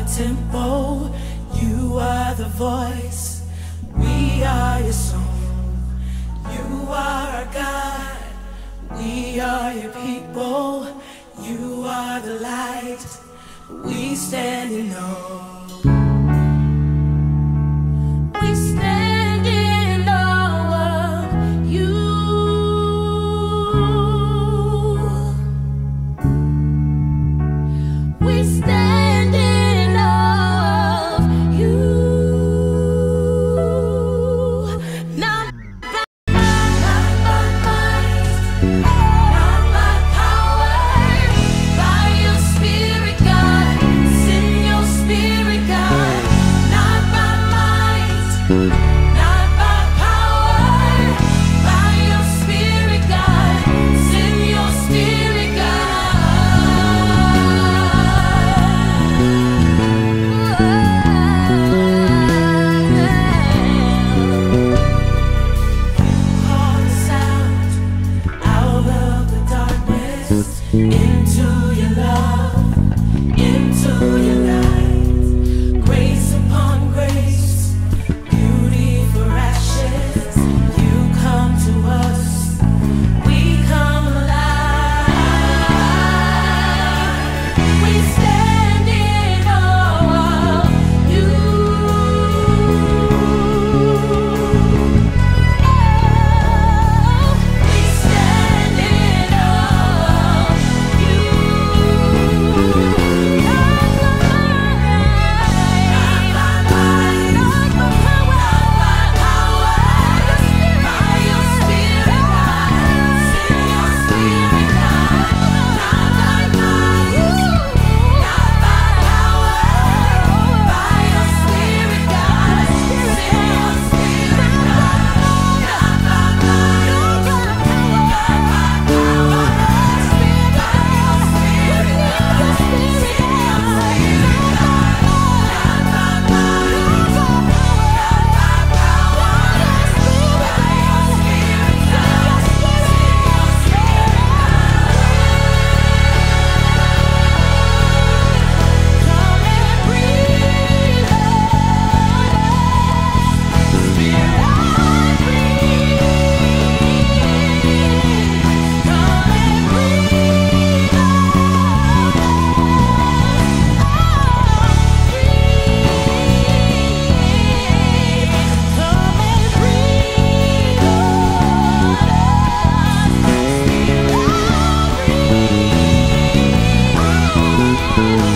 tempo. You are the voice, we are your song. You are our God, we are your people. You are the light, we stand in awe. We stand in awe of you. We stand in awe of you. Not by might, not by power, by your Spirit, God. Send your Spirit, God. Not by might, not by power, by your Spirit, God. Send your Spirit, call us out of the darkness, into your love, into your light. Grace upon grace, beauty for ashes. You come to us, we come alive. We stand in awe of you. We stand in awe of you. Not by power, by your Spirit, God. Send your Spirit, God. Not by might, not by power, by your Spirit, God. Send your Spirit, God. Not by might, not by power, by your Spirit, God. Send your Spirit, God. Not by might, not by power, by your Spirit, God. Send your Spirit, come and breathe on us. Spirit, breathe. Come and breathe on us. Come and breathe on us.